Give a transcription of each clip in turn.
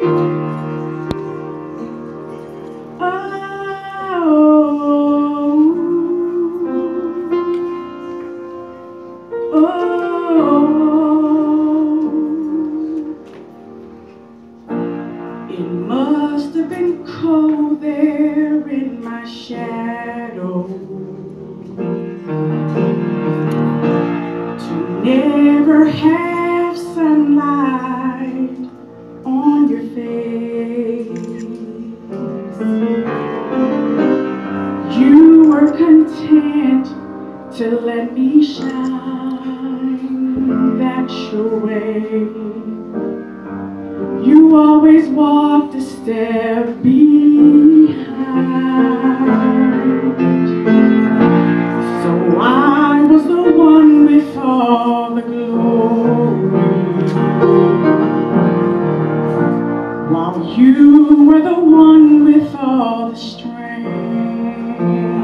It must have been cold there in my shadow to never have sunlight on your face. You were content to let me shine that your way. You always walked a step behind. So I was the one with all the glory, while you were the one with all the strength.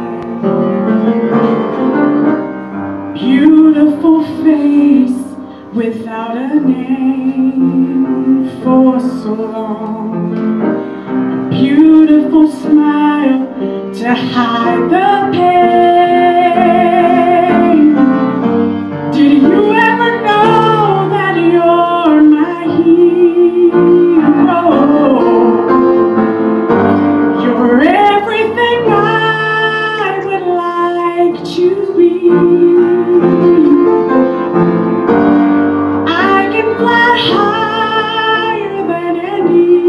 Beautiful face without a name for so long, a beautiful smile to hide the pain. Did you ever know that you're my hero? You're everything I would like to be. Fly higher than an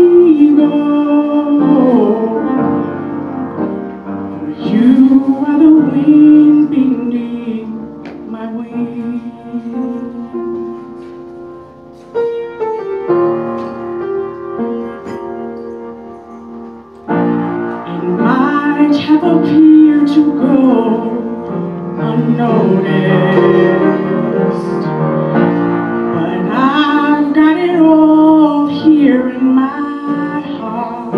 eagle. You are the wind beneath my wings. It might have appeared to go unnoticed, I've got it all here in my heart.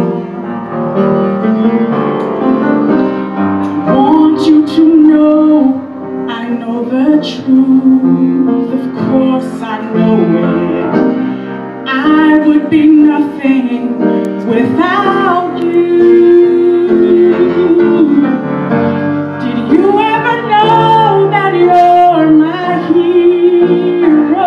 I want you to know I know the truth. Of course I know it. I would be nothing without you. Did you ever know that you're my hero?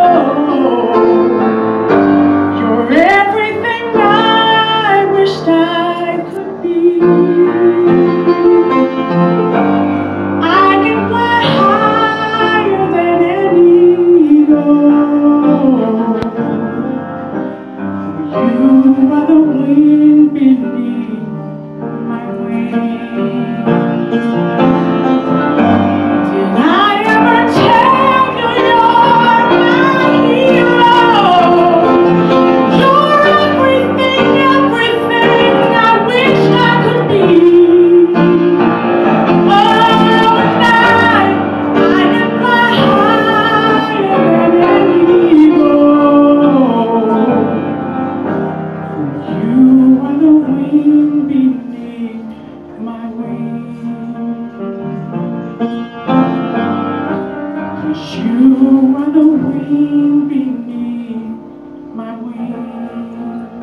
You are the wind beneath my wings.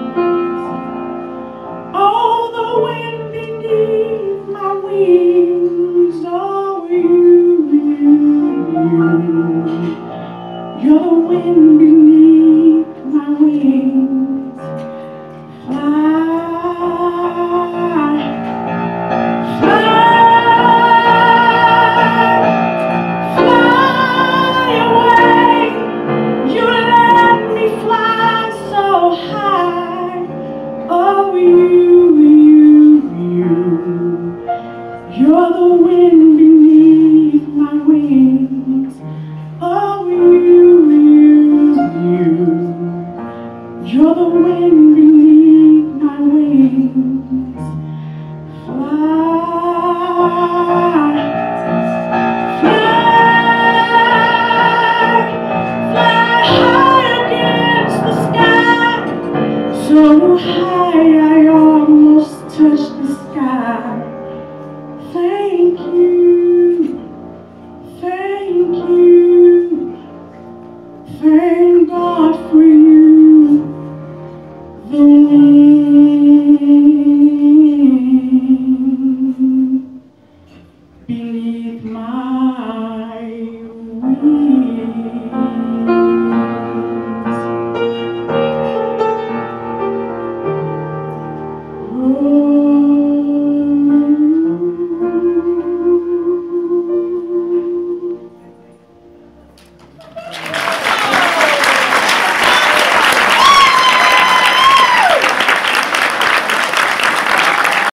Oh, the wind beneath my wings. Oh, you're the wind beneath my wings. You're the wind beneath my wings. Oh, you're the wind beneath my wings. Fly, fly, fly high against the sky, so high.